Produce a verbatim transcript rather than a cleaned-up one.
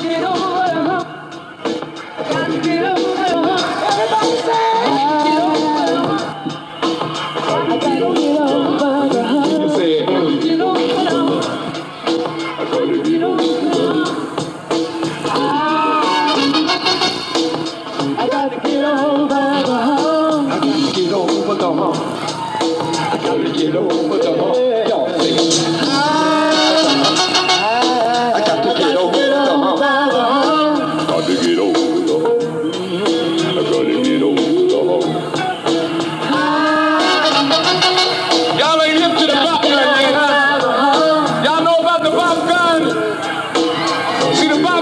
get over the hump. Got to get over the hump. Everybody say, get over the hump. I gotta get over the hump. You say it. Get over the hump. I gotta get over the hump. I gotta get over the hump. I gotta get over the hump. I gotta get over the hump. Y'all sing it. I gotta get over the hump. Gotta get over the hump. I gotta get over the hump. Y'all ain't hip to the popgun yet, huh? Y'all know about the popgun? See the popgun?